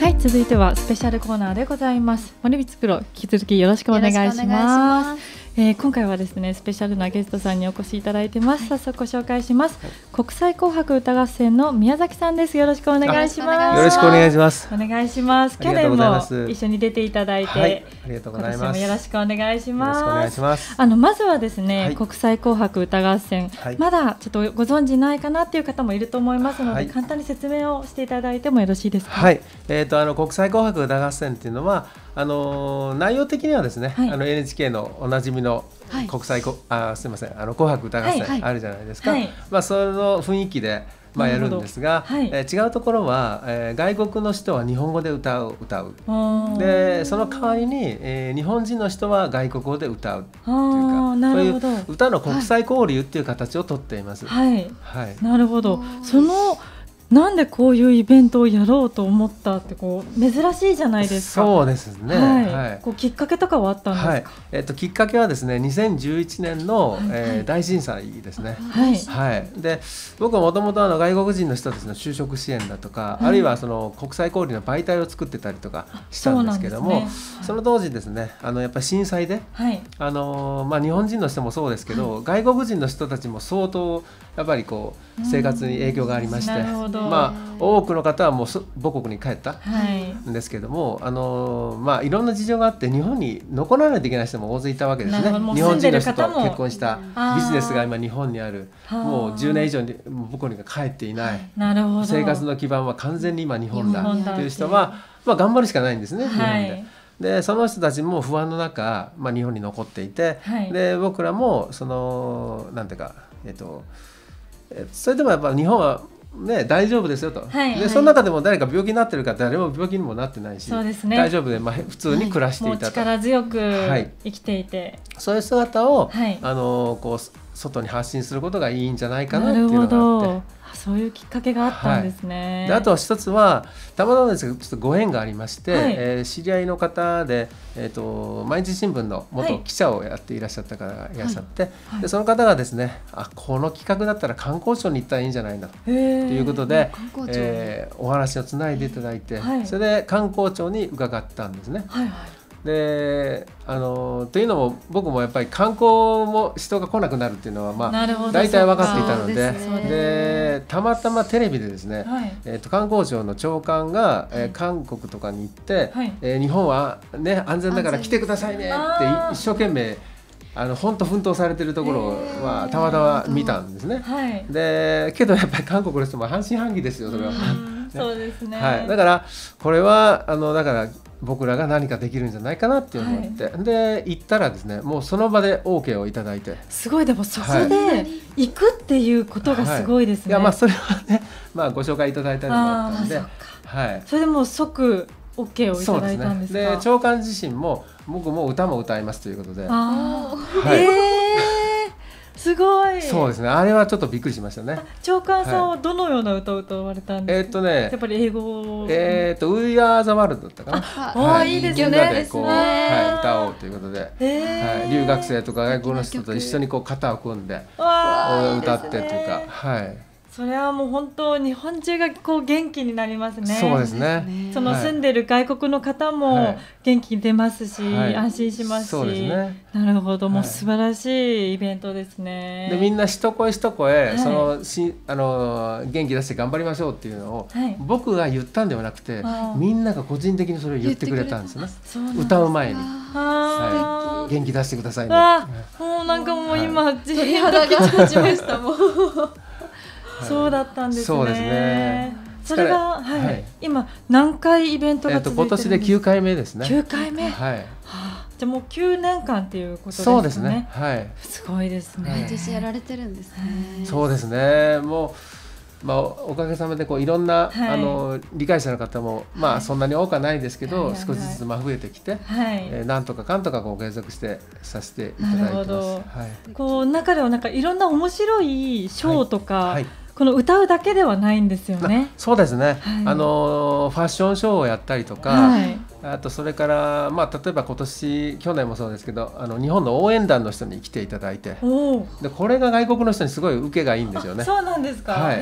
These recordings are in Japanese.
はい、続いてはスペシャルコーナーでございます。森光プロ、引き続きよろしくお願いします。今回はですね、スペシャルなゲストさんにお越しいただいてます。早速ご紹介します。国際紅白歌合戦の宮崎さんです。よろしくお願いします。 よろしくお願いします。 お願いします。去年も一緒に出ていただいて、 はい、ありがとうございます。 今年もよろしくお願いします。 よろしくお願いします。 まずはですね、はい、国際紅白歌合戦、 はい、 まだちょっとご存知ないかなっていう方もいると思いますので、はい、簡単に説明をしていただいてもよろしいですか。 はい、国際紅白歌合戦っていうのは内容的にはですね、はい、NHK のおなじみの国際、すみません、紅白歌合戦あるじゃないですか、はいはい、まあ、その雰囲気でやるんですが、はい、違うところは、外国の人は日本語で歌うで、その代わりに、日本人の人は外国語で歌うというか、そういう歌の国際交流っていう形をとっています。 はいはい、なるほど。なんでこういうイベントをやろうと思ったって珍しいじゃないですか。 そうですね、 はいはい、きっかけとかはあったんですか。 はい、きっかけはですね、2011年の、大震災ですね。 はいはい、で僕はもともと外国人の人たちの就職支援だとか、あるいはその国際交流の媒体を作ってたりとかしたんですけども、その当時ですね、やっぱり震災で、日本人の人もそうですけど、外国人の人たちも相当やっぱり生活に影響がありまして、多くの方はもう母国に帰ったんですけども、いろんな事情があって日本に残らないといけない人も大勢いたわけですね。日本人の人と結婚したビジネスが今日本にある、もう10年以上に母国に帰っていない、生活の基盤は完全に今日本だという人は、頑張るしかないんですね、日本で。でその人たちも不安の中、日本に残っていて、で僕らもなんていうか、それでもやっぱ日本はね、大丈夫ですよと、でその中でも誰か病気になってるか、誰も病気にもなってないし、大丈夫で、普通に暮らしていたと、 もう力強く生きていて、 そういう姿を、外に発信することがいいんじゃないかなっていうのがあって、 そういうきっかけがあったんですね。 であとは一つはたまたまですけどちょっとご縁がありまして、知り合いの方で、毎日新聞の元記者をやっていらっしゃった方がいらっしゃって、でその方がですね、この企画だったら観光庁に行ったらいいんじゃないかということで、お話をつないでいただいて、それで観光庁に伺ったんですね。でというのも僕もやっぱり観光も人が来なくなるっていうのは大体分かっていたの でたまたまテレビでですね、観光庁の長官が、韓国とかに行って、日本は、ね、安全だから来てくださいねって一生懸命本当奮闘されてるところはたまたま見たんですね。でけどやっぱり韓国の人も半信半疑ですよ、それは。 そうですね。 だからこれはだから僕らが何かできるんじゃないかなって思って、で行ったらですね、もうその場で OK をいただいて、 すごい。でもそこで行くっていうことがすごいですね。 いやそれはね、ご紹介いただいたのもあったんで、 それでもう即 OK をいただいたんですか。 で長官自身も僕も歌も歌いますということで、 すごい。 そうですね、あれはちょっとびっくりしましたね。 長官さんはどのような歌を歌われたんですか。やっぱり英語。We Are the World だったかな。 いいですね。 みんなで歌おうということで、留学生とか外国の人と一緒に肩を組んで歌ってというか、 それはもう本当日本中が元気になりますね。 そうですね。 その住んでる外国の方も元気に出ますし、安心しますし。 そうですね。 なるほど、もう素晴らしいイベントですね。 でみんな一声一声、元気出して頑張りましょうっていうのを、僕が言ったんではなくて、みんなが個人的にそれを言ってくれたんですね。歌う前に、元気出してくださいね。 もうなんかもう今鳥肌が立ちましたもん。 そうだったんですね。 そうですね。 それが今何回イベントが続いてるんですか。 今年で9回目ですね。 9回目。じゃあもう9年間っていうことですね。 そうですね。 すごいですね。 毎年やられてるんですね。 そうですね。もうおかげさまでいろんな理解者の方もそんなに多くはないですけど、少しずつ増えてきて、なんとかかんとか継続してさせていただいてます。 中ではなんかいろんな面白いショーとかこの歌うだけではないんですよね。 そうですね、 はい、 ファッションショーをやったりとか、はい、あとそれから、例えば去年もそうですけど日本の応援団の人に来ていただいて、でこれが外国の人にすごい受けがいいんですよね。 そうなんですか。 はい、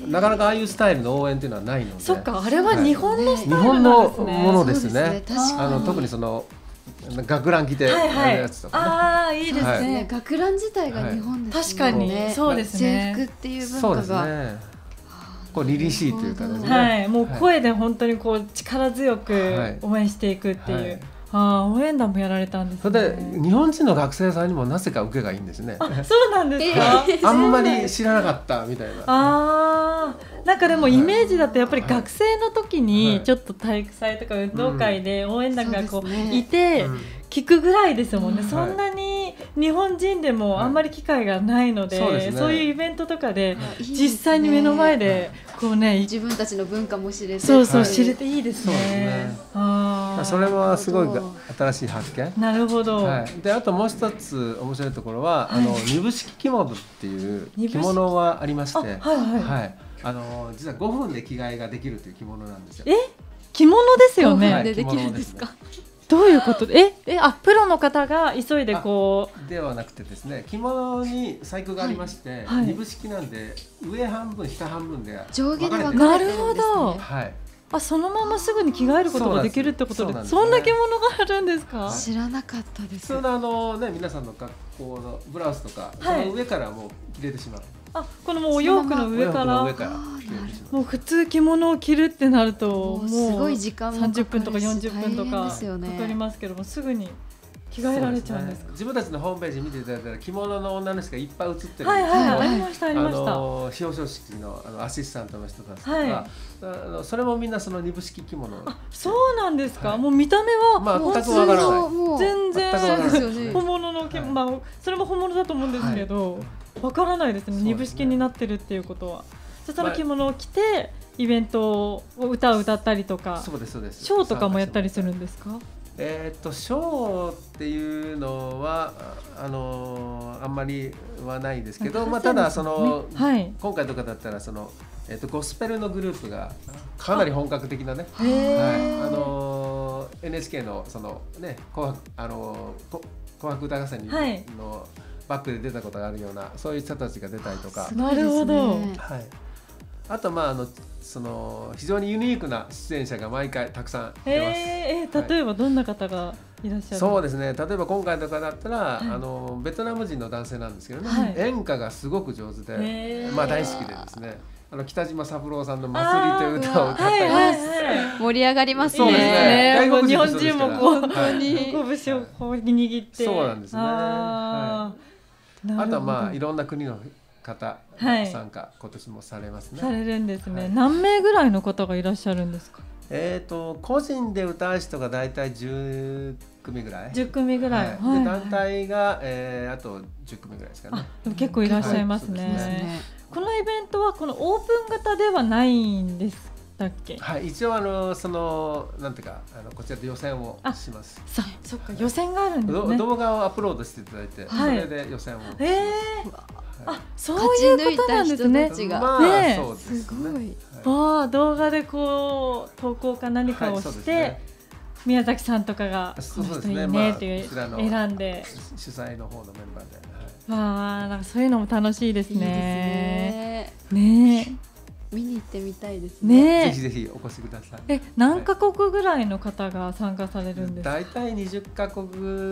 なかなかああいうスタイルの応援っていうのはないので。 そっか、あれは日本のスタイルなんですね。 日本のものですね。特にその学ラン着てやるやつとかね。 ああ、いいですね。 学ラン自体が日本ですね。確かにそうですね。 制服っていう文化が。 そうですね。こう凛々しいというかですね。 はい、もう声で本当にこう力強く応援していくっていう。応援団もやられたんですね。 それで日本人の学生さんにもなぜか受けがいいんですね。 そうなんですか。 あんまり知らなかったみたいな。 なんかでもイメージだとやっぱり学生の時にちょっと体育祭とか運動会で応援団がこういて聞くぐらいですもんね。そんなに日本人でもあんまり機会がないので、そういうイベントとかで実際に目の前でこうね、 自分たちの文化も知れて、 そう知れていいですね。 それはすごい新しい発見。 なるほど。 であともう一つ面白いところは二部式着物っていう着物がありまして、実は5分で着替えができるという着物なんですよ。 着物ですよね。 5分でできるんですか。 どういうことでプロの方が急いでこうではなくてですね、着物に細工がありまして、二部式なんで上半分下半分で上下で分かれてるんですね。 なるほど。 はい。 そのまますぐに着替えることができるってことで、そんな着物があるんですか？ 知らなかったです。 普通の皆さんの学校のブラウスとか、その上からもう着れてしまう。 このもうお洋服の上からもう普通着物を着るってなるともうすごい時間も 30分とか40分とかかかりますけども、すぐに着替えられちゃうんですか？ 自分たちのホームページ見ていただいたら着物の女の人がいっぱい写ってるんですけど、 ありましたありました。 表彰式のアシスタントの人たちとか、それもみんなその二部式着物。 そうなんですか。もう見た目は全くわからない。 全然本物のそれも本物だと思うんですけど、わからないですね。二部式になってるっていうことは。その着物を着てイベントを歌を歌ったりとか、ショーとかもやったりするんですか？ ショーっていうのはあんまりはないですけど、ただ今回とかだったらゴスペルのグループがかなり本格的なね、NHK の紅白歌合戦のバックで出たことがあるようなそういう人たちが出たりとか。 なるほど。 あと非常にユニークな出演者が毎回たくさん出ます。例えばどんな方がいらっしゃる？ そうですね。例えば今回とかだったらベトナム人の男性なんですけどね、演歌がすごく上手で大好きでですね、北島三郎さんの祭りという歌を歌ったり盛り上がりますね。 そうですね。 外国人の人ですから。日本人も本当に拳をこう握って。 そうなんですね。あとはいろんな国の方参加今年もされますね。 されるんですね。何名ぐらいの方がいらっしゃるんですか？ 個人で歌う人がだいたい10組ぐらい。 10組ぐらい。 で団体があと10組ぐらいですかね。 でも結構いらっしゃいますね。このイベントはこのオープン型ではないんですだっけ？ はい、一応なんていうかこちらで予選をします。 そっか、予選があるんですね。 動画をアップロードしていただいて、それで予選をします。 そういうことなんですね。 そうですね。 すごい。 動画でこう投稿か何かをして宮崎さんとかがこの人いいねって選んで主催の方のメンバーで。 なんかそういうのも楽しいですね。 見に行ってみたいですね。 ぜひぜひお越しください。 何カ国ぐらいの方が参加されるんですか？ 大体20カ国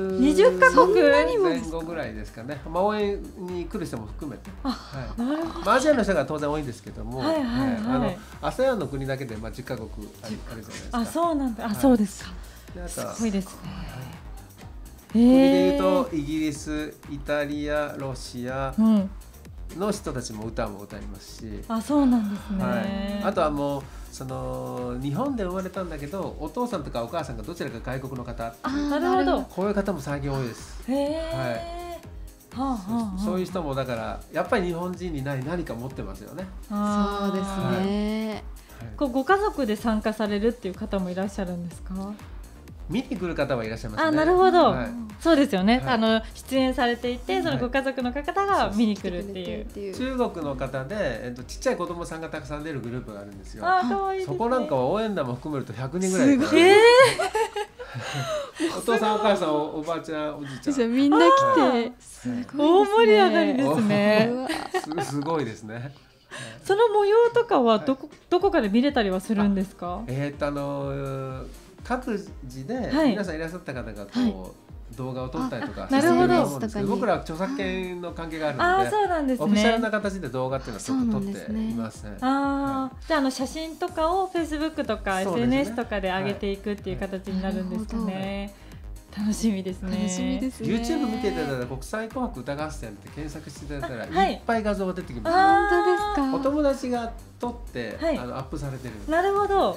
20カ国前後ぐらいですかね。応援に来る人も含めて。 なるほど。 アジアの人が当然多いんですけども、ASEAN の国だけで10カ国あるじゃないですか。 そうなんだ。そうですか。すごいですね。 国でいうとイギリス、イタリア、ロシアの人たちも歌も歌いますし、 そうなんですね。 あとはもう日本で生まれたんだけどお父さんとかお母さんがどちらか外国の方、 なるほど。 こういう方も最近多いです。そういう人もだからやっぱり日本人にない何か持ってますよね。 そうですね。 ご家族で参加されるっていう方もいらっしゃるんですか？ 見に来る方はいらっしゃいますね。 なるほど、 はい、 そうですよね、 はい、 出演されていてそのご家族の方が見に来るっていう、 中国の方で、ちっちゃい子供さんがたくさん出るグループがあるんですよ。 可愛いですね。 そこなんかは応援団も含めると100人ぐらいいる。お父さんお母さん おばあちゃんおじいちゃんみんな来てすごい大盛り上がりですね。 すごいですね。 その模様とかはどこかで見れたりはするんですか？ 各自で皆さんいらっしゃった方がこう動画を撮ったりとかしてると思うんですけど、僕らは著作権の関係があるので、オフィシャルな形で動画っていうのをちょっと撮っていますね。 じゃあ写真とかを Facebook とか SNS とかで上げていくっていう形になるんですかね。楽しみですね。 YouTube 見ていただいたら国際紅白歌合戦って検索していただいたらいっぱい画像が出てきます。 本当ですか？ お友達が撮ってアップされてる。 なるほど。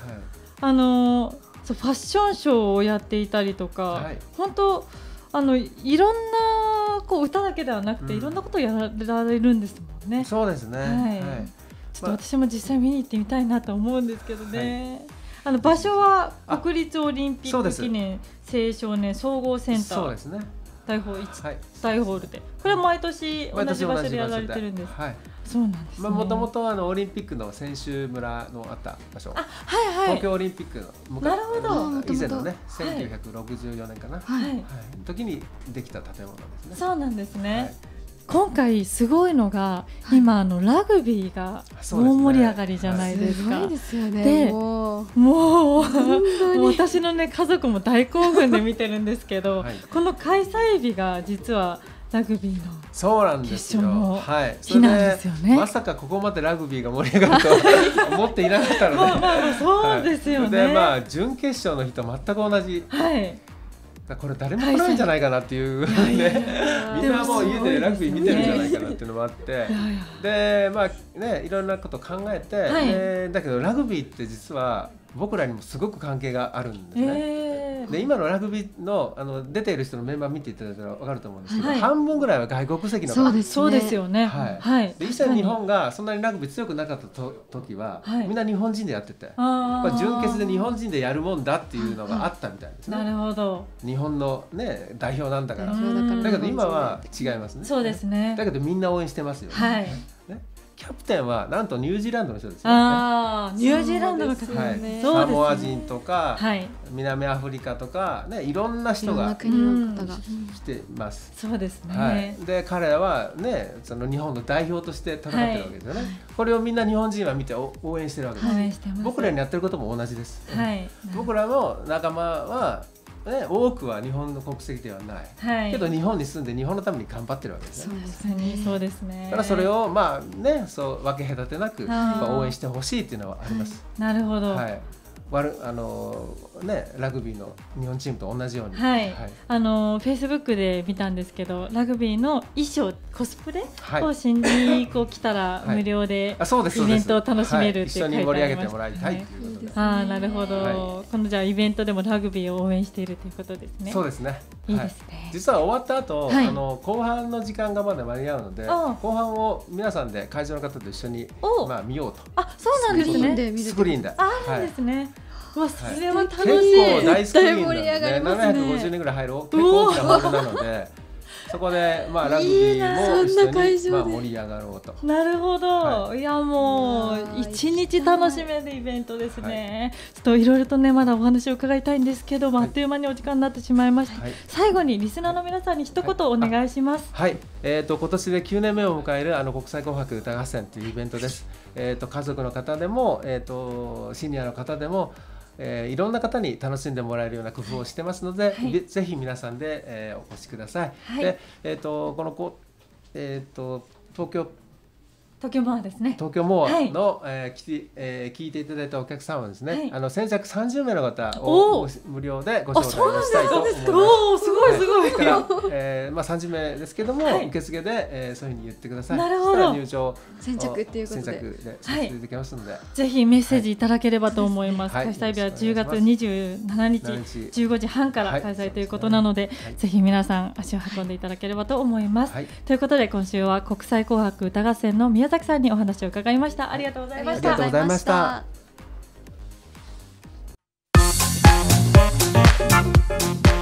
ファッションショーをやっていたりとか、本当いろんな歌だけではなくていろんなことをやられるんですもんね。 そうですね。 ちょっと私も実際見に行ってみたいなと思うんですけどね。場所は国立オリンピック記念青少年総合センター。そうですね。大ホールで、これは毎年同じ場所でやられてるんです。そうなんですね。 もともとオリンピックの選手村のあった場所、東京オリンピックの以前のね、1964年かな、時にできた建物ですね。 そうなんですね。今回すごいのが今ラグビーが大盛り上がりじゃないですか。 すごいですよね。 でもう私のね家族も大興奮で見てるんですけど、この開催日が実はラグビーの決勝の日なんですよね。 まさかここまでラグビーが盛り上がると思っていなかったので、 そうですよね。 で準決勝の日と全く同じ。これ誰も来ないんじゃないかなっていうね、みんなもう家でラグビー見てるんじゃないかなっていうのもあって、でいろんなこと考えて、だけどラグビーって実は僕らにもすごく関係があるんですね。で今のラグビーの出ている人のメンバー見ていただいたら分かると思うんですけど、半分ぐらいは外国籍の方。 そうですよね。 で以前日本がそんなにラグビー強くなかった時は、みんな日本人でやってて、準決で日本人でやるもんだっていうのがあったみたいですね。 なるほど。 日本のね代表なんだから。だけど今は違いますね。 そうですね。 だけどみんな応援してますよね。キャプテンはなんとニュージーランドの人ですよね。 ニュージーランドの方ですね。 サモア人とか、南アフリカとかね、いろんな人が来てます。 そうですね。 で彼らはね、その日本の代表として戦ってるわけですよね。これをみんな日本人は見て応援してるわけです。僕らにやってることも同じです。僕らの仲間は多くは日本の国籍ではない、けど日本に住んで日本のために頑張ってるわけですね。 そうですね。 だからそれをそう分け隔てなく応援してほしいっていうのはあります。 なるほど。 ラグビーの日本チームと同じように、 Facebook で見たんですけど、ラグビーの衣装コスプレをしに来たら無料でイベントを楽しめるって書いてありました。一緒に盛り上げてもらいたいということです。なるほど。このじゃあイベントでもラグビーを応援しているということですね。 そうですね。 いいですね。 実は終わった後、後半の時間がまだ間に合うので、後半を皆さんで会場の方と一緒に見ようと。 そうなんですね。 スクリーンで。 そうですね。それは楽しい。 結構大スクリーンなんで750人ぐらい入る結構大きなホールなので、そこでラグビーも一緒に盛り上がろうと。 なるほど。いやもう一日楽しめるイベントですね。ちょっといろいろとねまだお話を伺いたいんですけど、あっという間にお時間になってしまいました。最後にリスナーの皆さんに一言お願いします。 今年で9年目を迎える国際紅白歌合戦というイベントです。家族の方でもシニアの方でもいろんな方に楽しんでもらえるような工夫をしてますので、ぜひ皆さんで、お越しください。で、この東京モアですね。東京モアの、聞いていただいたお客さんはですね、先着30名の方を無料でご招待したいと思います。 すごい。 30名ですけども、受付で、そういうふうに言ってください。 なるほど。 入場先着っていうことでさせていただきますので、 ぜひメッセージいただければと思います。開催日は10月27日15時半から開催ということなので、ぜひ皆さん足を運んでいただければと思います。ということで今週は国際紅白歌合戦の宮崎さんにお話を伺いました。ありがとうございました。 ありがとうございました。 す。